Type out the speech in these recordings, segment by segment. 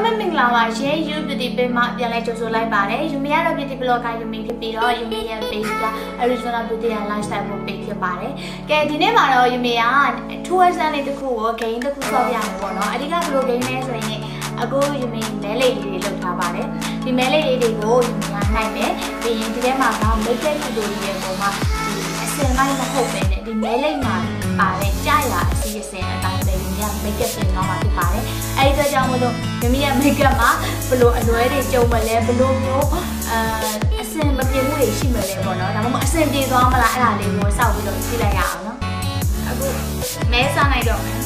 အားလုံးမင်္ဂလာပါရှင် Beauty ပင်မှာပြန်လဲကြိုဆိုလိုက်ပါတယ် Yumie ကတော့ Beauty Blogger Yumie ဖြစ်ပြီးတော့ Yumie ရဲ့ page က Original Beauty and Lifestyle page ဖြစ်ပါတယ်။ကဲဒီနေ့မှာတော့ Yumie က tourism လေးတစ်ခုကို game တစ်ခုဆော့ပြရမှာပေါ့နော်။အဓိကဘယ်လို game လဲဆိုရင်အခု Yumie မဲလေးတွေလုပ်ထားပါတယ်။ဒီမဲလေးတွေကို Yumie ကနိုင်မယ်။ပြီးရင်ဒီထဲမှာက makeup tutorial ပုံမှာအစင်လိုက်မဟုတ်ပဲနဲ့ဒီမဲလေးမှာပါတဲ့ကြာရအစီအစဉ်အတိုင်းပဲ Yumie က makeup ပြင်တော့မှာဖြစ်ပါတယ်။အဲဒီအတွက်ကြောင့်မို့လို့ Yumie ရဲ့ makeup မှာဘလို့အလွဲတွေကြုံမလဲဘလို့မျိုးအစင်မပြေမှုတွေရှိမလဲပေါ့နော်ဒါမှမဟုတ်အစင်ပြေသွားမလားအဲ့ဒါလေးကိုစောက်ပြီးတော့ကြည့်လိုက်ရအောင်နော်အခုမဲစားလိုက်တော့မယ်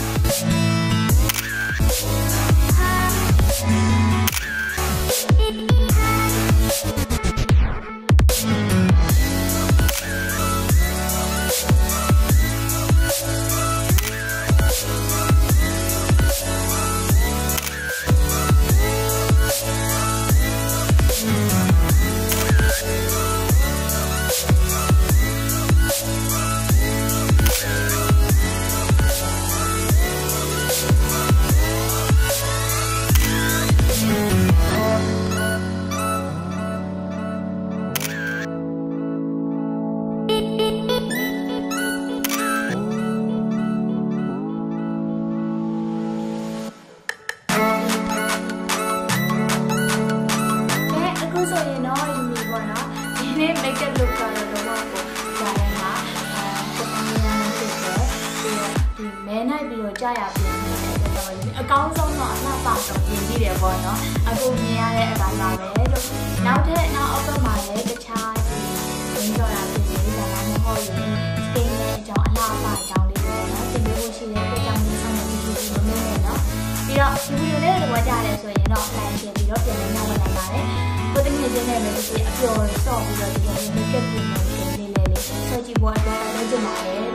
ဆိုရင်တော့ Yumie ပေါ့နော်ဒီနေ့ makeup look ကတော့တော့ကိုဒါလည်းမှာပတ်ပန်းရမ်းဖြစ်တယ်ပြီးတော့ဒီမဲနိုင်ပြီးတော့ကြာရပြင်နေတယ်တော့အကောင်းဆုံးတော့အလှပတော့ပြင်ပြီးတယ်ပေါ့နော်အခုမြင်ရတဲ့အတိုင်းပါပဲလို့နောက်အောက်ကမှာလည်းတခြားဒီရင်းတော့တာပြင်ပြီးဒါမှမဟုတ်ရင် skin နဲ့အကြောင်းအလှပအကြောင်းလေးတွေနော်ပြင်လို့ရှိတဲ့အတွက်ကြောင့်ဒီဆောင်နေပြီးလို့မင်းနဲ့နော်ပြီးတော့ဒီဗီဒီယိုလေးကိုတော့ကြားတယ်ဆိုရင်တော့ like ပြင်ပြီးတော့ပြန်လဲနောက်ဝင်နိုင်ပါတယ်ကိုတကယ်ချင်းနဲ့ပဲဒီအပျော်ဆော့ပြီးတော့ဒီလို makeup ပြင်နေလေးလေးဆော့ကြည့်ဖို့အတွက်လုပ်ကြပါမယ်